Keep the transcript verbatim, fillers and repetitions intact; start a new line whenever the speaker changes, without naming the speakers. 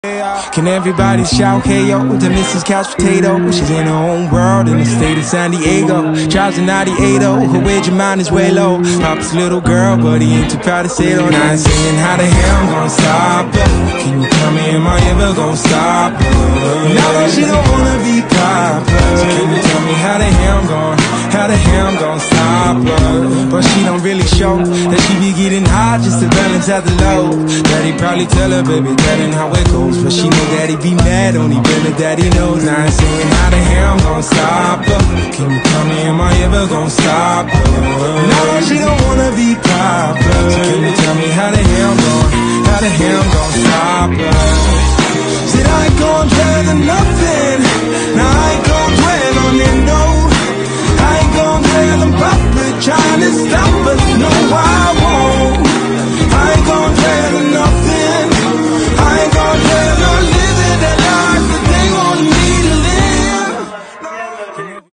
Can everybody shout K O to Missus Couch Potato? She's in her own world in the state of San Diego. Drives a ninety-eight oh, her wage of mine is way low. Pop's little girl, but he ain't too proud to say it. And I ain't saying how the hell I'm gonna stop her. Can you tell me, am I ever gonna stop her? Now that she don't wanna be popular, so can you tell me how the hell I'm gonna, how the hell I'm gonna stop her? But she don't really show that she be getting high just to balance out the load. Daddy probably tell her, baby, that ain't how it goes. But she know daddy be mad, only better daddy knows. Now I ain't saying how the hell I'm gonna stop her. Can you tell me, am I ever gonna stop her? Now that she don't wanna be popular, so can you tell me how the hell I'm gonna, how the hell I'm gonna stop her? Said I ain't gonna tell her nothing.